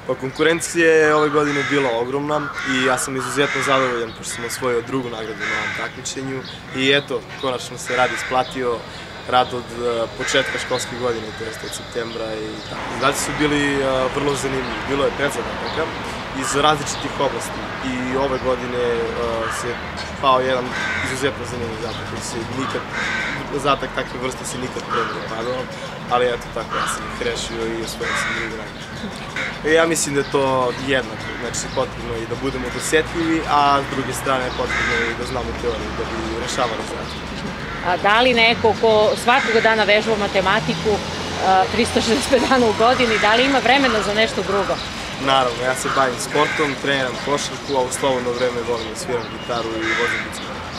Pa konkurencija je ove godine bila ogromna i ja sam izuzetno zadovoljan pošto sam osvojio drugu nagradu na ovom takmičenju i eto, konačno se rad isplatio, rad od početka školske godine, to jest od septembra i tako. Zadaci su bili vrlo zanimljivi, bilo je 5 zadataka iz različitih oblasti i ove godine se pao jedan izuzetno zanimljiv zadatak, zadatak takve vrste se nikad pre nije padao, ali eto tako, ja sam ih rešio i osvojio sam drugu nagradu. Ja mislim da je to jednako, znači potrebno je i da budemo dosetljivi, a s druge strane potrebno je i da znamo teoriju da bi rešavali zadatke. A da li neko ko svakoga dana vežba matematiku 365 dana u godini, da li ima vremena za nešto drugo? Naravno, ja se bavim sportom, treniram košarku, a u slobodno vreme volim da sviram gitaru i vozim bicikl.